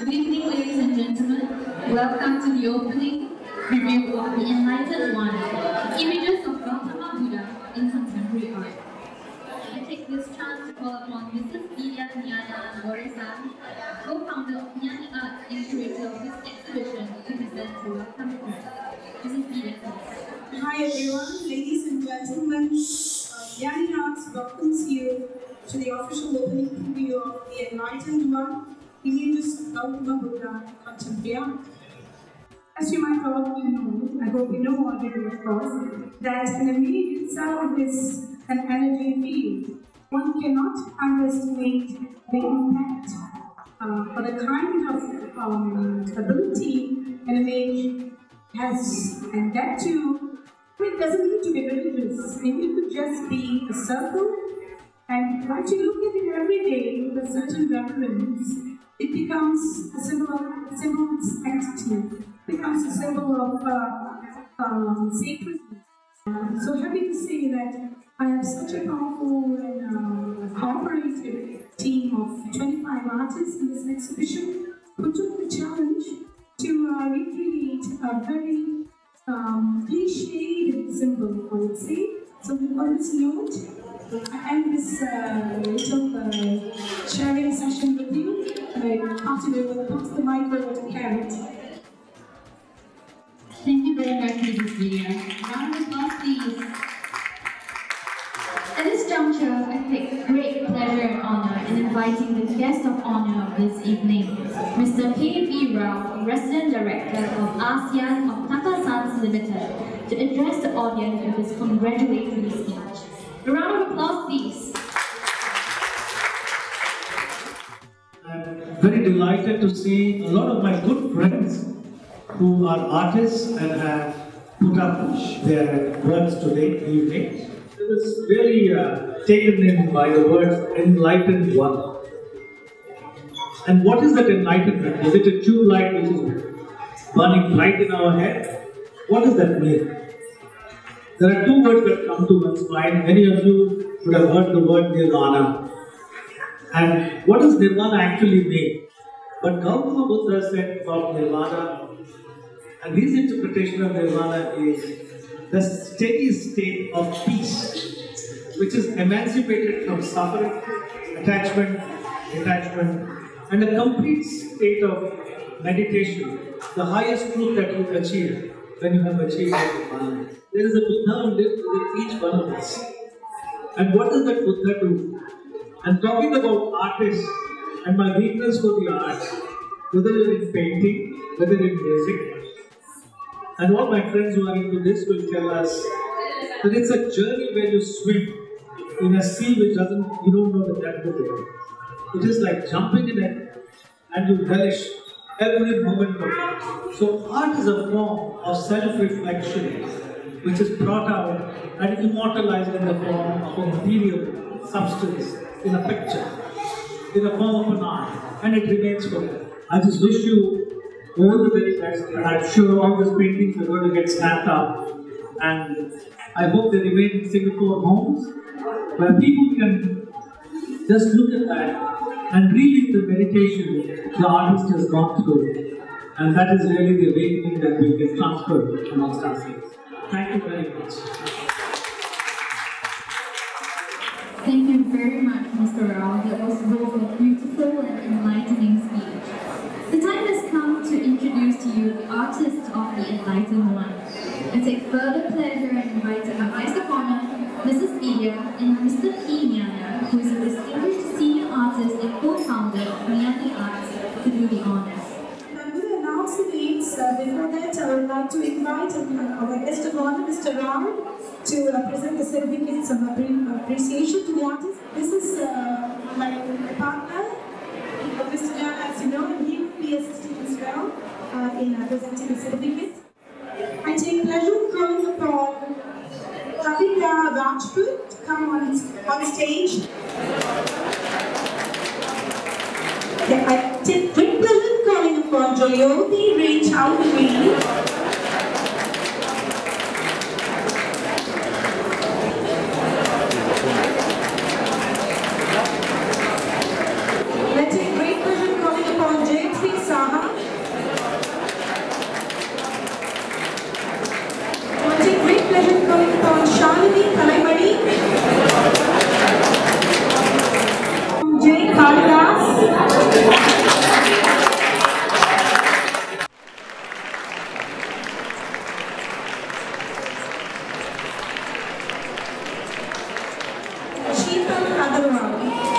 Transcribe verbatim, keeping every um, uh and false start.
Good evening, ladies and gentlemen. Welcome to the opening review of the Enlightened One, Images of Gautama Buddha in Contemporary Art. I take this chance to call upon Missus Gnani Arts, co-founder of Gnani Arts and curator of this exhibition, to present to welcome her. Missus Gnani. Hi everyone, ladies and gentlemen. Uh, Gnani Arts welcomes you to the official opening preview of the Enlightened One, Images of Gautama Buddha in Contemporary Art. As you might already know, I hope you know already of course, that an image itself is an energy field. One cannot underestimate the impact uh, or the kind of um, ability an image has, and that too, it doesn't need to be religious. It could just be a circle, and once you look at it every day with a certain reverence, it becomes a symbol of, symbol of sanctity, becomes a symbol of uh, um, sacredness. I'm so happy to say that I have such a powerful and uh, cooperative team of twenty-five artists in this exhibition who took the challenge to uh, recreate a very um, cliched symbol, I would say. So on this note, I end this uh, little uh, sharing session with you, and I pass it over, pass the mic over to Carrot. Thank you very much, Missus Villa. Round of applause, please. At this juncture, I take great pleasure and honor in inviting the guest of honor of this evening, Mister K B Rao, Resident Director of ASEAN of Tata Sons Limited, to address the audience with his congratulatory speech. A round of applause, please. I'm very delighted to see a lot of my good friends who are artists and have put up their works today evening. I was really uh, taken in by the word Enlightened One. And what is that enlightenment? Is it a true light which is burning bright in our head? What does that mean? There are two words that come to one's mind. Many of you would have heard the word Nirvana. And what does Nirvana actually mean? But Gautama Buddha said about Nirvana, and his interpretation of Nirvana is the steady state of peace, which is emancipated from suffering, attachment, detachment, and a complete state of meditation, the highest truth that you achieve when you have achieved Nirvana. There is a Buddha who lives within each one of us. And what does that Buddha do? I'm talking about artists and my weakness for the arts, whether in painting, whether in music. And all my friends who are into this will tell us that it's a journey where you swim in a sea which doesn't, you don't know the depth of it. It is like jumping in it and you relish every moment of it. So art is a form of self-reflection which is brought out and immortalized in the form of a material substance, in a picture, in the form of an art, and it remains forever. I just wish you all the very best, and I'm sure all these paintings are going to get snapped up, and I hope they remain in Singapore homes, where people can just look at that and relive the meditation the artist has gone through, and that is really the awakening that we can transfer amongst ourselves. Thank you very much. Thank you very much, Mister Rao. That was both a beautiful and enlightening speech. The time has come to introduce to you the artists of the Enlightened One. I take further pleasure in inviting our guest of honor, Missus Vidya, and Mister P. Gnani, who is a distinguished senior artist and co-founder of Gnani Arts, to do the honors. I'm going to announce the names. Uh, before that, I would like to invite uh, our guest of honor, Mister Rao, to uh, present the certificates of appreciation to the artist. This is uh, my partner, Mister Gnani, as you know, and he will be assisting as well uh, in uh, presenting the certificates. I take pleasure in calling upon Kavita Rajput to come on, on stage. Yeah, I take great pleasure in calling upon Joyoti Ray Chowdhury. I take great pleasure in calling upon Jayatri Sa Sheetal Agarwal.